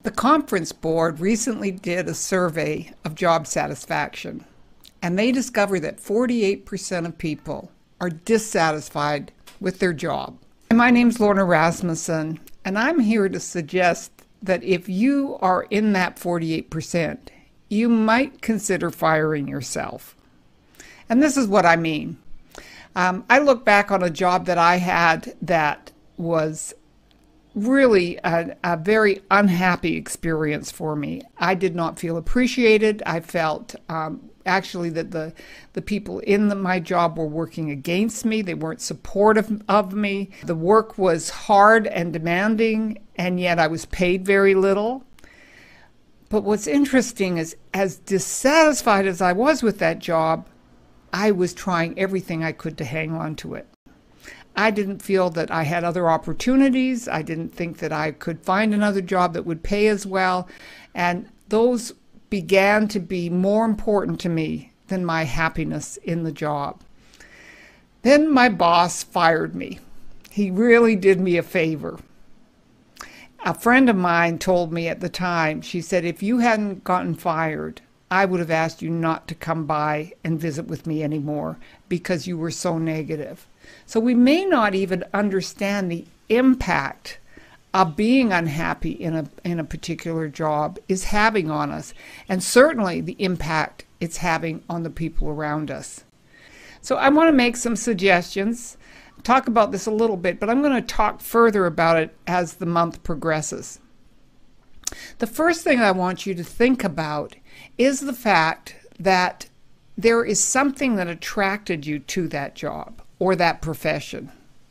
The conference board recently did a survey of job satisfaction, and they discovered that 48% of people are dissatisfied with their job. My name's Lorna Rasmussen, and I'm here to suggest that if you are in that 48%, you might consider firing yourself. And this is what I mean. I look back on a job that I had that was really a very unhappy experience for me. I did not feel appreciated. I felt actually that the people in my job were working against me. They weren't supportive of me. The work was hard and demanding, and yet I was paid very little. But what's interesting is, as dissatisfied as I was with that job, I was trying everything I could to hang on to it. I didn't feel that I had other opportunities. I didn't think that I could find another job that would pay as well. And those began to be more important to me than my happiness in the job. Then my boss fired me. He really did me a favor. A friend of mine told me at the time, she said, if you hadn't gotten fired, I would have asked you not to come by and visit with me anymore because you were so negative. So we may not even understand the impact of being unhappy in a particular job is having on us, and certainly the impact it's having on the people around us. So I want to make some suggestions, talk about this a little bit, but I'm going to talk further about it as the month progresses. The first thing I want you to think about is the fact that there is something that attracted you to that job or that profession.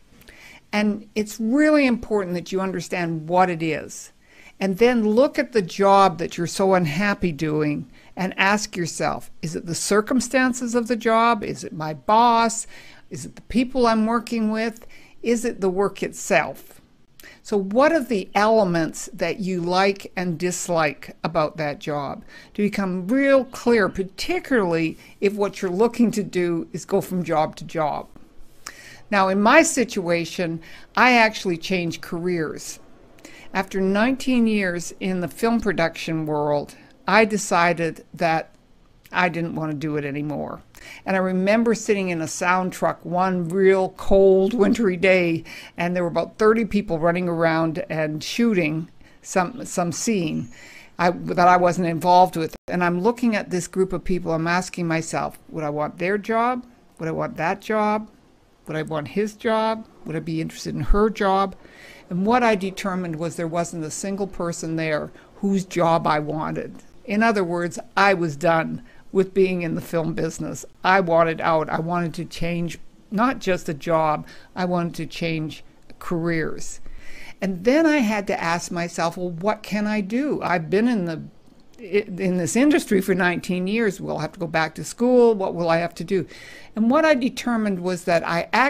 And it's really important that you understand what it is. And then look at the job that you're so unhappy doing and ask yourself, is it the circumstances of the job? Is it my boss? Is it the people I'm working with? Is it the work itself? So what are the elements that you like and dislike about that job? To become real clear, particularly if what you're looking to do is go from job to job. Now, in my situation, I actually changed careers. After 19 years in the film production world, I decided that I didn't want to do it anymore. And I remember sitting in a sound truck one real cold wintry day, and there were about 30 people running around and shooting some scene that I wasn't involved with. And I'm looking at this group of people, I'm asking myself, would I want their job? Would I want that job? Would I want his job? Would I be interested in her job? And what I determined was there wasn't a single person there whose job I wanted. In other words, I was done with being in the film business. I wanted out. I wanted to change not just a job, I wanted to change careers. And then I had to ask myself, well, what can I do? I've been in this industry for 19 years. Will I have to go back to school? What will I have to do? And what I determined was that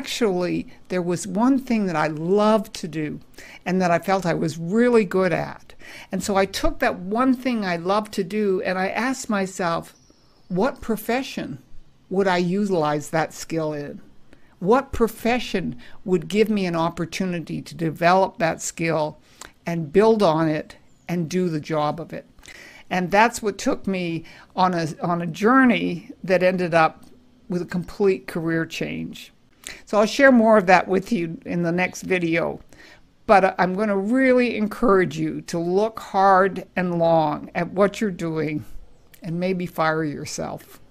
there was one thing that I loved to do and that I felt I was really good at. And so I took that one thing I loved to do and I asked myself, what profession would I utilize that skill in? What profession would give me an opportunity to develop that skill and build on it and do the job of it? And that's what took me on a journey that ended up with a complete career change. So I'll share more of that with you in the next video. But I'm going to really encourage you to look hard and long at what you're doing and maybe fire yourself.